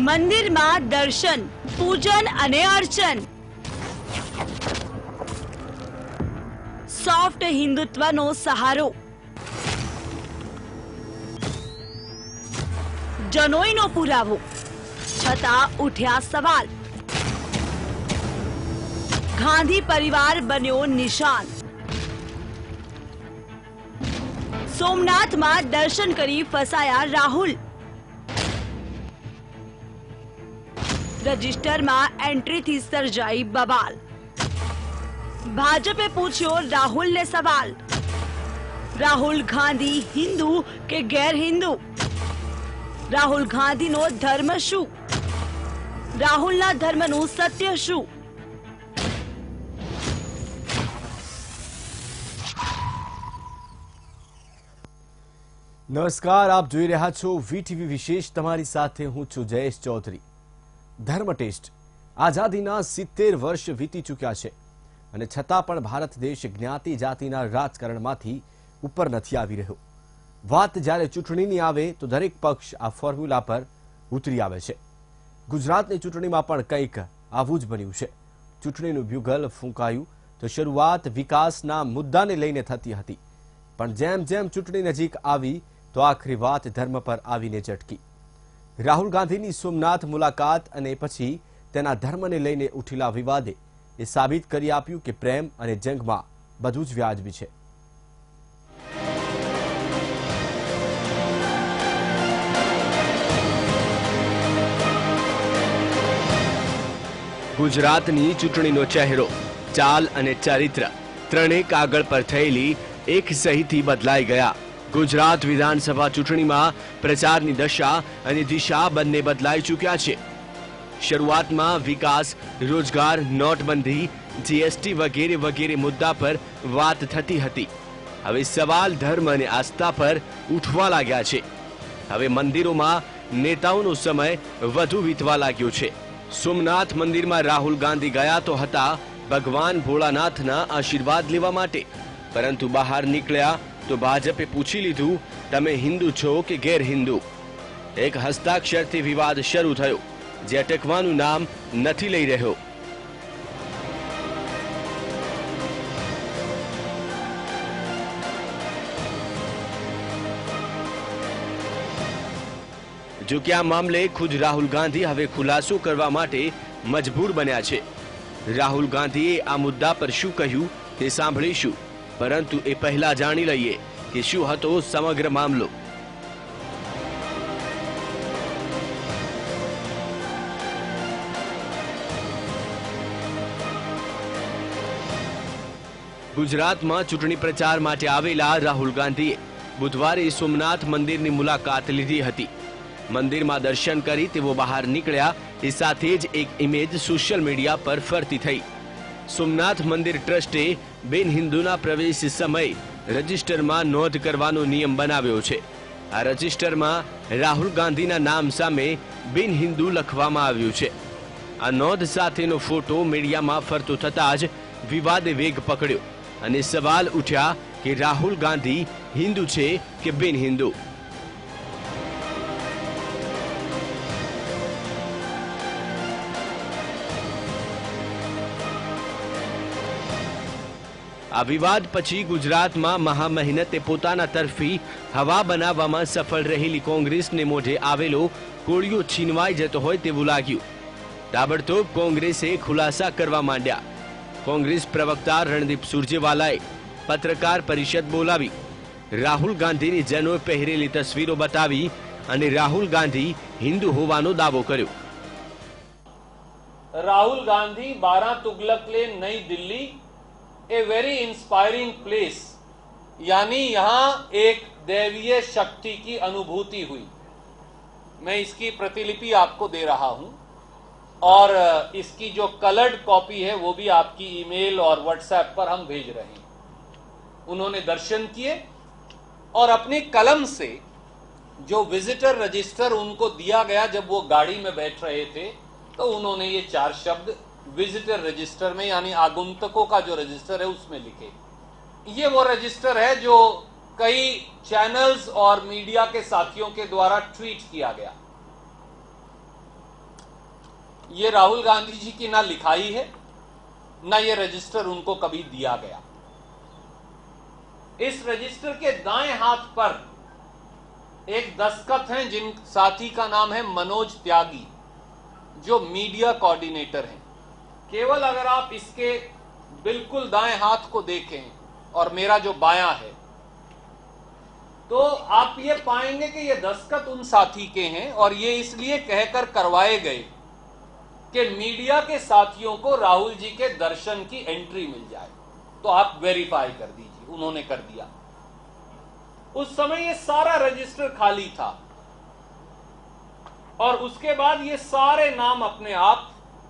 મંદિરમાં દર્શન, પૂજન અને અર્ચન. સોફ્ટ હિન્દુત્વનો સહારો. જનોઈનો પુરાવો, છતાં ઉઠ્યા સવાલ. ગાંધી પરિવાર બન્યો નિશાન. સોમનાથમાં દર્શન કરી ફસાયા રાહુલ. રજિસ્ટરમાં એન્ટ્રીથી સર્જાઈ બવાલ. ભાજપે પૂછ્યો રાહુલને સવાલ, રાહુલ ગાંધી હિન્દુ કે ગેર હિન્દુ? રાહુલ ગાંધીનો ધર્મ શું? રાહુલના ધર્મનું સત્ય શું? નમસ્કાર, આપ જોઈ રહ્યા છો વીટીવી વિશેષ. તમારી સાથે હું છું જયેશ ચૌધરી. ધર્મ ટેસ્ટ. આઝાદીના 70 વર્ષ વીતી ચૂક્યા છે અને છતાં પણ ભારત દેશ જ્ઞાતિ જાતિના રાજકારણમાંથી ઉપર નથી આવી રહ્યો. વાત જ્યારે ચૂંટણીની આવે તો દરેક પક્ષ આ ફોર્મ્યુલા પર ઉતરી આવે છે. ગુજરાતની ચૂંટણીમાં પણ કંઈક આવું જ બન્યું છે. ચૂંટણીનું બ્યુગલ ફૂંકાયું તો શરૂઆત વિકાસના મુદ્દાને લઈને થતી હતી, પણ જેમ જેમ ચૂંટણી નજીક આવી તો આખરી વાત ધર્મ પર આવીને ઝટકી. રાહુલ ગાંધીની સોમનાથ મુલાકાત અને પછી તેના ધર્મને લઈને ઉઠેલા વિવાદે એ સાબિત કરી આપ્યું કે પ્રેમ અને જંગમાં બધું જ વ્યાજબી છે. ગુજરાતની ચૂંટણીનો ચહેરો, ચાલ અને ચારિત્ર ત્રણેય કાગળ પર થયેલી એક સહીથી બદલાઈ ગયા. ગુજરાત વિધાનસભા ચૂંટણીમાં પ્રચારની દશા અને દિશા બંને બદલાઈ ચૂક્યા છે. શરૂઆતમાં વિકાસ, રોજગાર, નોટબંધી, જીએસટી વગેરે વગેરે મુદ્દા પર વાત થતી હતી. હવે સવાલ ધર્મ અને આસ્થા પર ઉઠવા લાગ્યા છે. હવે મંદિરોમાં નેતાઓનો સમય વધુ વીતવા લાગ્યો છે. સોમનાથ મંદિરમાં રાહુલ ગાંધી ગયા તો હતા ભગવાન ભોળાનાથના આશીર્વાદ લેવા માટે, પરંતુ બહાર નીકળ્યા તો ભાજપે પૂછી લીધું, તમે હિન્દુ છો કે ગેર હિન્દુ? એક હસ્તાક્ષરથી વિવાદ શરૂ થયો, જે અટકવાનું નામ નથી લઈ રહ્યો. જો કે આ મામલે ખુદ રાહુલ ગાંધી હવે ખુલાસો કરવા માટે મજબૂર બન્યા છે. રાહુલ ગાંધીએ આ મુદ્દા પર શું કહ્યું તે સાંભળીશું, પરંતુ એ પહેલા જાણી લઈએ કે શું હતો સમગ્ર મામલો. ગુજરાતમાં ચૂંટણી પ્રચાર માટે આવેલા રાહુલ ગાંધીએ બુધવારે સોમનાથ મંદિરની મુલાકાત લીધી હતી. મંદિરમાં દર્શન કરી તેઓ બહાર નીકળ્યા એ સાથે જ એક ઇમેજ સોશિયલ મીડિયા પર ફરતી થઈ. સોમનાથ મંદિર ટ્રસ્ટે બિન હિન્દુના પ્રવેશ સમયે રજિસ્ટરમાં નોંધ કરવાનો નિયમ બનાવ્યો છે. આ રજિસ્ટરમાં રાહુલ ગાંધીના નામ સામે બિન હિન્દુ લખવામાં આવ્યું છે. આ નોંધ સાથેનો ફોટો મીડિયામાં ફરતો થતાં જ વિવાદે વેગ પકડ્યો અને સવાલ ઉઠ્યા કે રાહુલ ગાંધી હિન્દુ છે કે બિન હિન્દુ? આ વિવાદ પછી ગુજરાતમાં મહામહેનતે પોતાના તરફી હવા બનાવવામાં સફળ રહેલી કોંગ્રેસને મોઢે આવેલો કોળિયો છીનવાઈ જતો હોય તેવું લાગ્યું. તાબડતોબ કોંગ્રેસે ખુલાસા કરવા માંડ્યા. કોંગ્રેસ પ્રવક્તા રણદીપ સુરજેવાલાએ પત્રકાર પરિષદ બોલાવી રાહુલ ગાંધીની જનોઈ પહેરેલી તસવીરો બતાવી અને રાહુલ ગાંધી હિન્દુ હોવાનો દાવો કર્યો. Rahul Gandhi 12 Tughlaq lane New Delhi a very inspiring place, यानी यहां एक दैवीय शक्ति की अनुभूति हुई. मैं इसकी प्रतिलिपि आपको दे रहा हूं और इसकी जो कलर्ड कॉपी है वो भी आपकी ईमेल और व्हाट्सएप पर हम भेज रहे हैं. उन्होंने दर्शन किए और अपनी कलम से जो विजिटर रजिस्टर उनको दिया गया जब वो गाड़ी में बैठ रहे थे तो उन्होंने ये 4 शब्द विजिटर रजिस्टर में यानी आगंतुकों का जो रजिस्टर है उसमें लिखे. ये वो रजिस्टर है जो कई चैनल्स और मीडिया के साथियों के द्वारा ट्वीट किया गया. ये राहुल गांधी जी की ना लिखाई है, ना ये रजिस्टर उनको कभी दिया गया। इस रजिस्टर के दाएं हाथ पर एक दस्तखत हैं जिन साथी का नाम है मनोज त्यागी, जो मीडिया कोऑर्डिनेटर हैं। केवल अगर आप इसके बिल्कुल दाएं हाथ को देखें और मेरा जो बायां है, तो आप ये पाएंगे कि ये दस्तखत उन साथी के हैं और ये इसलिए कहकर करवाए गए कि मीडिया के साथियों को राहुल जी के दर्शन की एंट्री मिल जाए, तो आप वेरीफाई कर दीजिए। उन्होंने कर दिया। उस समय ये सारा रजिस्टर खाली था और उसके बाद ये सारे नाम अपने आप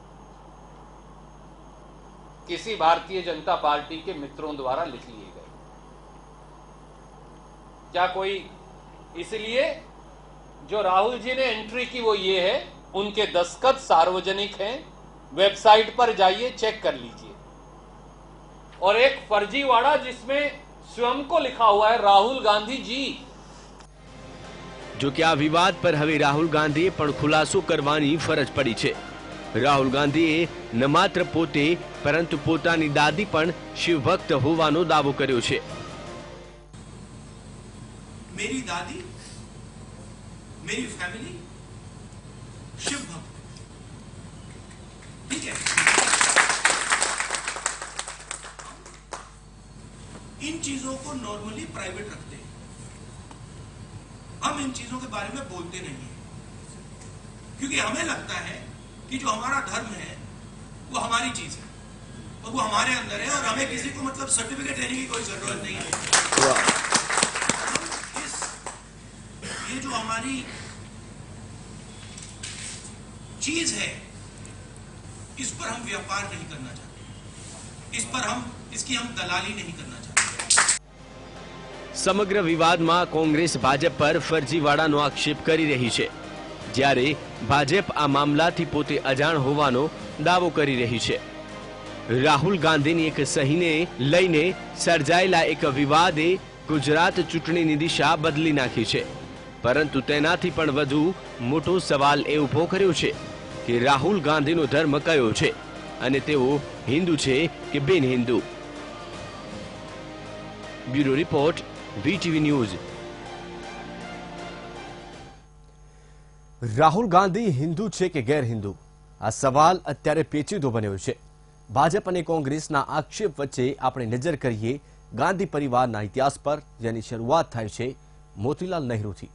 किसी भारतीय जनता पार्टी के मित्रों द्वारा लिख लिए गए। क्या कोई इसलिए जो राहुल जी ने एंट्री की वो ये है, उनके दस्तखत सार्वजनिक हैं, वेबसाइट पर जाइए चेक कर लीजिए। और एक फर्जीवाड़ा जिसमें स्वयं को लिखा हुआ है राहुल गांधी जी। જો કે આ વિવાદ પર હવે રાહુલ ગાંધીએ પણ ખુલાસો કરવાની ફરજ પડી છે। રાહુલ ગાંધીએ ન માત્ર પોતે પરંતુ પોતાની દાદી પણ શિવભક્ત હોવાનો દાવો કર્યો છે। मेरी दादी, मेरी फैमिली शिव भक्त, ठीक है। इन चीजों को नॉर्मली प्राइवेट रखते हैं, हम इन चीजों के बारे में बोलते नहीं है, क्योंकि हमें लगता है कि जो हमारा धर्म है वो हमारी चीज है और वो हमारे अंदर है और हमें किसी को मतलब सर्टिफिकेट देने की कोई जरूरत नहीं है। ये जो हमारी चीज है, इस पर हम व्यापार नहीं करना चाहते, इस पर इसकी हम दलाली नहीं करना चाहते। સમગ્ર વિવાદમાં કોંગ્રેસ ભાજપ પર ફરજીવાડાનો આક્ષેપ કરી રહી છે, જ્યારે ભાજપ આ મામલાથી પોતે અજાણ હોવાનો દાવો કરી રહી છે। રાહુલ ગાંધીની એક સહીને લઈને સર્જાયેલા એક વિવાદે ગુજરાત ચૂંટણીની દિશા બદલી નાખી છે, પરંતુ તેનાથી પણ વધુ મોટો સવાલ એ ઊભો કર્યો છે કે રાહુલ ગાંધીનો ધર્મ કયો છે અને તેઓ હિન્દુ છે કે બિન હિન્દુ। Bureau report, VTV news. Rahul Gandhi Hindu છે કે ગેર હિન્દુ, આ સવાલ અત્યારે પેચીદો બન્યો છે। ભાજપ અને કોંગ્રેસના આક્ષેપ વચ્ચે આપણે નજર કરીએ ગાંધી પરિવારના ઇતિહાસ પર, જેની શરૂઆત થાય છે મોતીલાલ નહેરુથી।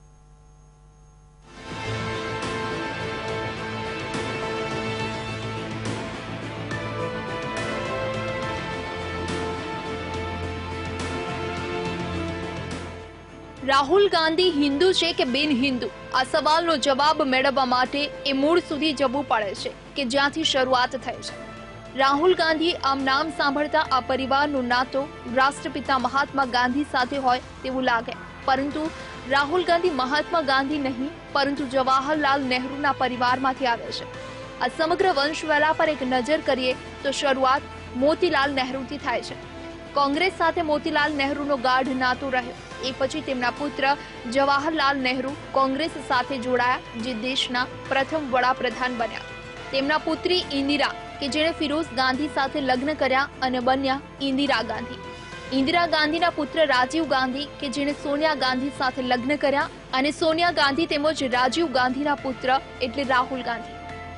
રાહુલ ગાંધી હિન્દુ છે કે બિન હિન્દુ, આ સવાલનો જવાબ મેળવવા માટે એ મૂળ સુધી જવું પડે છે કે જ્યાંથી શરૂઆત થઈ છે। રાહુલ ગાંધી આમ નામ સાંભળતા આ પરિવારનો નાતો રાષ્ટ્રપિતા મહાત્મા ગાંધી સાથે હોય તેવું લાગે, પરંતુ રાહુલ ગાંધી મહાત્મા ગાંધી નહીં પરંતુ જવાહરલાલ નહેરુના પરિવારમાંથી આવે છે। આ સમગ્ર વંશવેલા પર એક નજર કરીએ તો શરૂઆત મોતીલાલ નહેરુથી થાય છે। કોંગ્રેસ સાથે મોતીલાલ નહેરુનો ગાઢ નાતો રહ્યો। એ પછી તેમના પુત્ર જવાહરલાલ નહેરુ કોંગ્રેસ સાથે જોડાયા, જે દેશના પ્રથમ વડાપ્રધાન બન્યા। તેમના પુત્રી ઇન્દિરા કે જેણે ફિરોઝ ગાંધી સાથે લગ્ન કર્યા અને બન્યા ઇન્દિરા ગાંધી। ઇન્દિરા ગાંધીના પુત્ર રાજીવ ગાંધી કે જેણે સોનિયા ગાંધી સાથે લગ્ન કર્યા અને સોનિયા ગાંધી તેમજ રાજીવ ગાંધીના પુત્ર એટલે રાહુલ ગાંધી।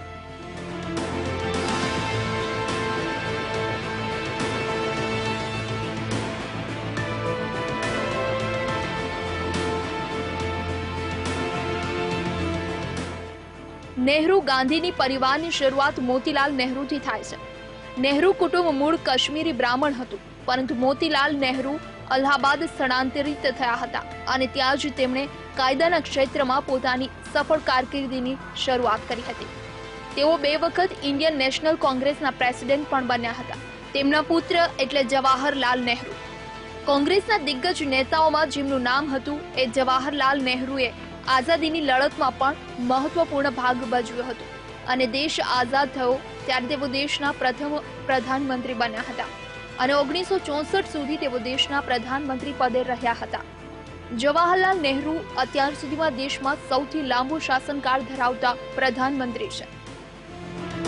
નહેરુ ગાંધીની પરિવારની શરૂઆત મોતીલાલ નહેરુથી થાય છે। નહેરુ કુટુંબ મૂળ કાશ્મીરી બ્રાહ્મણ હતું, પરંતુ મોતીલાલ નહેરુ અલ્હાબાદ સ્થળાંતરિત થયા હતા અને ત્યાં જ તેમણે કાયદાના ક્ષેત્રમાં પોતાની સફળ કારકિર્દીની શરૂઆત કરી હતી। તેઓ 2 વખત ઇન્ડિયન નેશનલ કોંગ્રેસના પ્રેસિડેન્ટ પણ બન્યા હતા। તેમના પુત્ર એટલે જવાહરલાલ નહેરુ। કોંગ્રેસના દિગ્ગજ નેતાઓમાં જેમનું નામ હતું એ જવાહરલાલ નહેરુએ આઝાદીની લડતમાં પણ મહત્વપૂર્ણ ભાગ ભજવ્યો હતો અને દેશ આઝાદ થયો ત્યારે તેઓ દેશના પ્રથમ પ્રધાનમંત્રી બન્યા હતા અને 1964 સુધી તેઓ દેશના પ્રધાનમંત્રી પદે રહ્યા હતા। જવાહરલાલ નહેરુ અત્યાર સુધીમાં દેશમાં સૌથી લાંબો શાસનકાળ ધરાવતા પ્રધાનમંત્રી છે।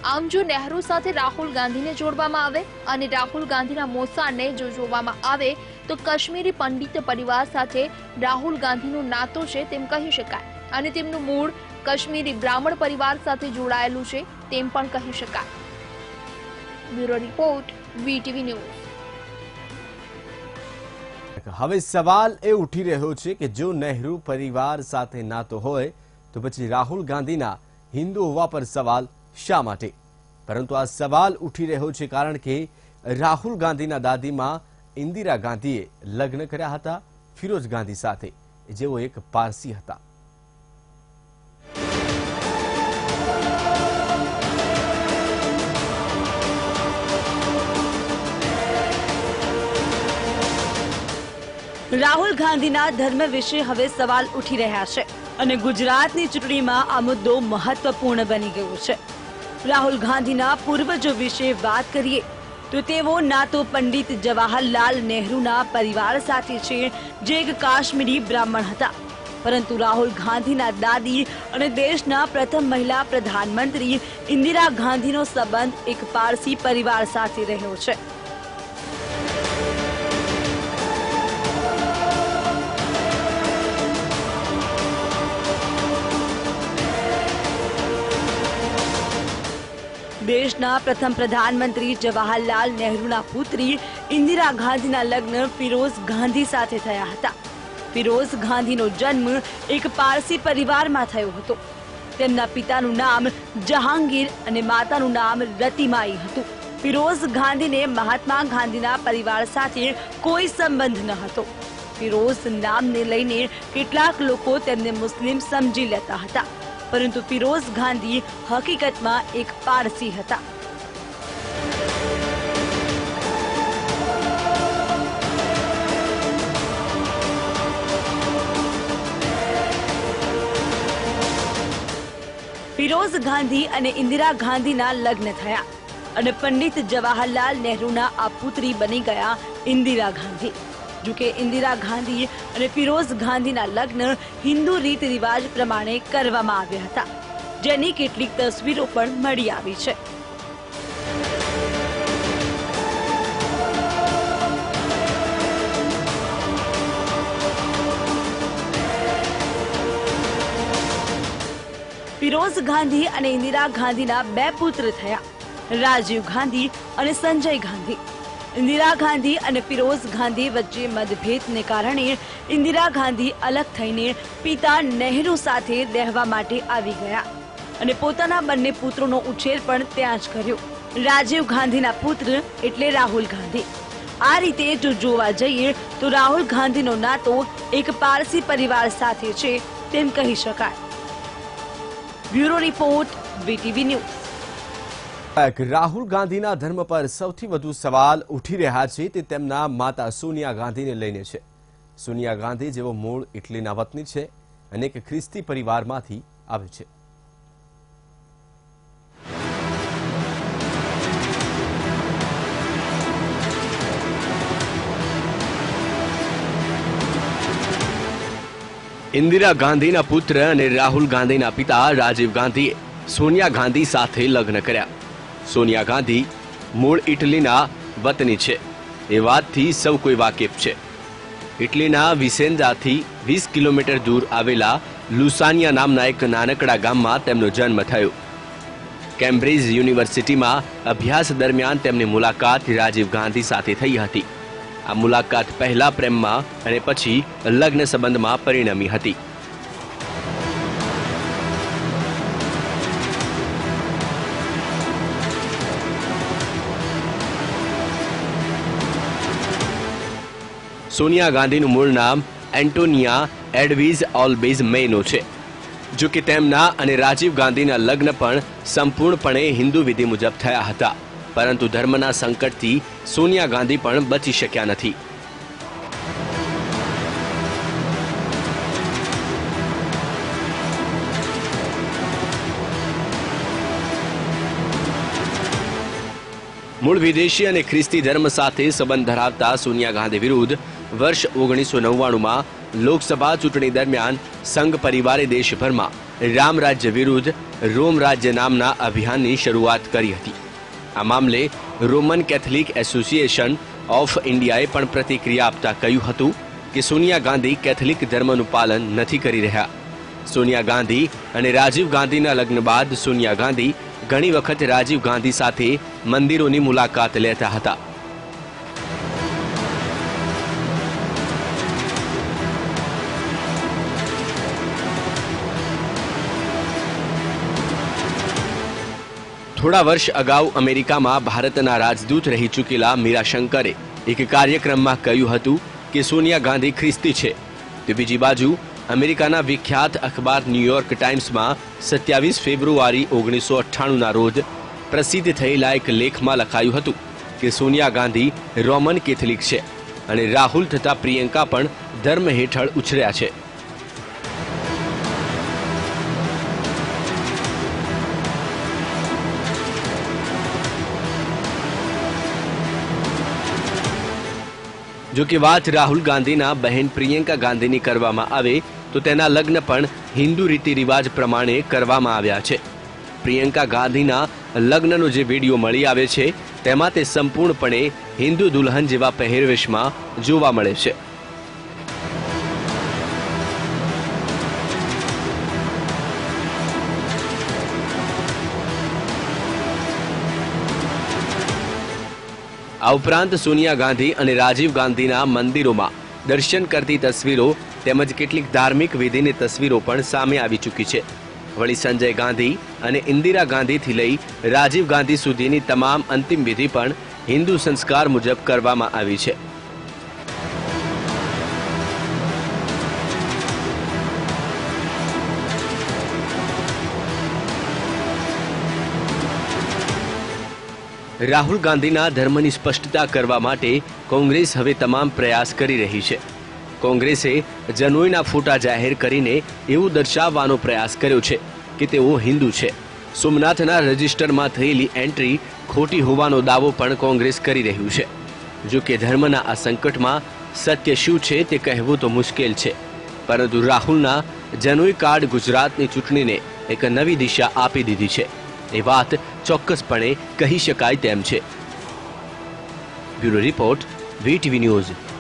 આમ જો નહેરુ સાથે રાહુલ ગાંધીને જોડવામાં આવે અને રાહુલ ગાંધીના મોસાળને જો જોવામાં આવે તો કાશ્મીરી પંડિત પરિવાર સાથે રાહુલ ગાંધીનો નાતો છે તેમ કહી શકાય અને તેમનું મૂળ કાશ્મીરી બ્રાહ્મણ પરિવાર સાથે જોડાયેલું છે તેમ પણ કહી શકાય. Bureau report, VTV news. હવે સવાલ એ ઉઠી રહ્યો છે કે જો નહેરુ પરિવાર સાથે નાતો હોય તો પછી રાહુલ ગાંધીના હિન્દુ હોવા પર સવાલ શા માટે? પરંતુ આ સવાલ ઉઠી રહ્યો છે કારણ કે રાહુલ ગાંધીના દાદીમાં ઇન્દિરા ગાંધીએ લગ્ન કર્યા હતા ફિરોઝ ગાંધી સાથે, જેઓ એક પારસી હતા. રાહુલ ગાંધીના ધર્મ વિશે હવે સવાલ ઉઠી રહ્યા છે અને ગુજરાતની ચૂંટણીમાં આ મુદ્દો મહત્વપૂર્ણ બની ગયો છે. રાહુલ ગાંધીના પૂર્વજો વિશે વાત કરીએ તો તેઓ ના તો પંડિત જવાહરલાલ નહેરુના પરિવાર સાથે છે, જે એક કાશ્મીરી બ્રાહ્મણ હતા, પરંતુ રાહુલ ગાંધીના દાદી અને દેશના પ્રથમ મહિલા પ્રધાનમંત્રી ઇન્દિરા ગાંધીનો સંબંધ એક પારસી પરિવાર સાથે રહ્યો છે. દેશના પ્રથમ પ્રધાનમંત્રી જવાહરલાલ નહેરુના પુત્રી ઇન્દિરા ગાંધીના લગ્ન ફિરોઝ ગાંધી સાથે થયા હતા. ફિરોઝ ગાંધીનો જન્મ એક પારસી પરિવારમાં થયો હતો. તેમના પિતાનું નામ જહાંગીર અને માતાનું નામ રતિમાઈ હતું. ફિરોઝ ગાંધીને મહાત્મા ગાંધીના પરિવાર સાથે કોઈ સંબંધ ન હતો. ફિરોઝ નામને લઈને કેટલાક લોકો તેમને મુસ્લિમ સમજી લેતા હતા, પરંતુ ફિરોઝ ગાંધી હકીકતમાં એક પારસી હતા. ફિરોઝ ગાંધી અને ઇન્દિરા ગાંધીના લગ્ન થયા અને પંડિત જવાહરલાલ નહેરુના આ પુત્રી બની ગયા ઇન્દિરા ગાંધી. જોકે ઇન્દિરા ગાંધી અને ફિરોઝ ગાંધીના લગ્ન હિન્દુ રીત રિવાજ પ્રમાણે કરવામાં આવ્યા હતા, જેની કેટલીક તસવીરો પણ મળી આવી છે. ફિરોઝ ગાંધી અને ઇન્દિરા ગાંધીના બે પુત્ર થયા, રાજીવ ગાંધી અને સંજય ગાંધી. ઇન્દિરા ગાંધી અને ફિરોઝ ગાંધી વચ્ચે મતભેદને કારણે ઇન્દિરા ગાંધી અલગ થઈને પિતા નહેરુ સાથે રહેવા માટે આવી ગયા અને પોતાના બંને પુત્રોનો ઉછેર પણ ત્યાં જ કર્યો. રાજીવ ગાંધીના પુત્ર એટલે રાહુલ ગાંધી. આ રીતે જો જોવા જઈએ તો રાહુલ ગાંધીનો નાતો એક પારસી પરિવાર સાથે છે તેમ કહી શકાય. Bureau report, VTV news. Rahul ગાંધીના ધર્મ પર સૌથી વધુ સવાલ ઉઠી રહ્યા છે તે તેમના માતા સોનિયા ગાંધીને લઈને છે. સોનિયા ગાંધી જેઓ મૂળ ઇટલીના વતની છે અને એક ખ્રિસ્તી પરિવારમાંથી આવે છે. ઇન્દિરા ગાંધીના પુત્ર અને રાહુલ ગાંધીના પિતા રાજીવ ગાંધીએ સોનિયા ગાંધી સાથે લગ્ન કર્યા. સોનિયા ગાંધી મૂળ ઇટલીના વતની છે એ વાતથી સૌ કોઈ વાકેફ છે. ઇટલીના વિસેન્જાથી 20 કિલોમીટર દૂર આવેલા લુસાનિયા નામના એક નાનકડા ગામમાં તેમનો જન્મ થયો. કેમ્બ્રિજ યુનિવર્સિટીમાં અભ્યાસ દરમિયાન તેમની મુલાકાત રાજીવ ગાંધી સાથે થઈ હતી. આ મુલાકાત પહેલા પ્રેમમાં અને પછી લગ્ન સંબંધમાં પરિણમી હતી. સોનિયા ગાંધીનું મૂળ નામ એન્ટોનિયા એડવિઝ ઓલ્બેઝ મેનો છે. જો કે તેમના અને રાજીવ ગાંધીના લગ્ન પણ સંપૂર્ણપણે હિન્દુ વિધિ મુજબ થયા હતા, પરંતુ ધર્મના સંકટથી સોનિયા ગાંધી પણ બચી શક્યા નથી. મૂળ વિદેશી અને ખ્રિસ્તી ધર્મ સાથે સંબંધ ધરાવતા સોનિયા ગાંધી વિરુદ્ધ વર્ષ 1999માં લોકસભા ચૂંટણી દરમિયાન સંઘ પરિવારે દેશભરમાં રામ રાજ્ય વિરુદ્ધ રોમ રાજ્ય નામના અભિયાનની શરૂઆત કરી હતી. આ મામલે રોમન કેથલિક એસોસિએશન ઓફ ઇન્ડિયાએ પણ પ્રતિક્રિયા આપતા કહ્યું હતું કે સોનિયા ગાંધી કેથલિક ધર્મનું પાલન નથી કરી રહ્યા. સોનિયા ગાંધી અને રાજીવ ગાંધીના લગ્ન બાદ સોનિયા ગાંધી ઘણી વખત રાજીવ ગાંધી સાથે મંદિરોની મુલાકાત લેતા હતા. થોડા વર્ષ અગાઉ અમેરિકામાં ભારતના રાજદૂત રહી ચૂકેલા મીરા શંકરે એક કાર્યક્રમમાં કહ્યું હતું કે સોનિયા ગાંધી ખ્રિસ્તી છે. તો બીજી બાજુ અમેરિકાના વિખ્યાત અખબાર ન્યૂયોર્ક ટાઈમ્સમાં 27 ફેબ્રુઆરી 1998ના રોજ પ્રસિદ્ધ થયેલા એક લેખમાં લખાયું હતું કે સોનિયા ગાંધી રોમન કેથલિક છે અને રાહુલ તથા પ્રિયંકા પણ ધર્મ હેઠળ ઉછર્યા છે. જો કે વાત રાહુલ ગાંધીના બહેન પ્રિયંકા ગાંધીની કરવામાં આવે તો તેના લગ્ન પણ હિન્દુ રીતિ રિવાજ પ્રમાણે કરવામાં આવ્યા છે. પ્રિયંકા ગાંધીના લગ્નનો જે વિડીયો મળી આવે છે તેમાં તે સંપૂર્ણપણે હિન્દુ દુલ્હન જેવા પહેરવેશમાં જોવા મળે છે. આ ઉપરાંત સોનિયા ગાંધી અને રાજીવ ગાંધીના મંદિરોમાં દર્શન કરતી તસવીરો તેમજ કેટલીક ધાર્મિક વિધિની તસવીરો પણ સામે આવી ચૂકી છે. વળી સંજય ગાંધી અને ઇન્દિરા ગાંધીથી લઈ રાજીવ ગાંધી સુધીની તમામ અંતિમ વિધિ પણ હિન્દુ સંસ્કાર મુજબ કરવામાં આવી છે. રાહુલ ગાંધીના ધર્મની સ્પષ્ટતા કરવા માટે કોંગ્રેસ હવે તમામ પ્રયાસ કરી રહી છે. કોંગ્રેસે જનોઈના ફોટા જાહેર કરીને એવું દર્શાવવાનો પ્રયાસ કર્યો છે કે તેઓ હિન્દુ છે. સોમનાથના રજિસ્ટરમાં થયેલી એન્ટ્રી ખોટી હોવાનો દાવો પણ કોંગ્રેસ કરી રહ્યું છે. જો કે ધર્મના આ સંકટમાં સત્ય શું છે તે કહેવું તો મુશ્કેલ છે, પરંતુ રાહુલના જનોઈ કાર્ડ ગુજરાતની ચૂંટણીને એક નવી દિશા આપી દીધી છે એ વાત ચોક્કસપણે કહી શકાય તેમ છે. Bureau report, VTV news.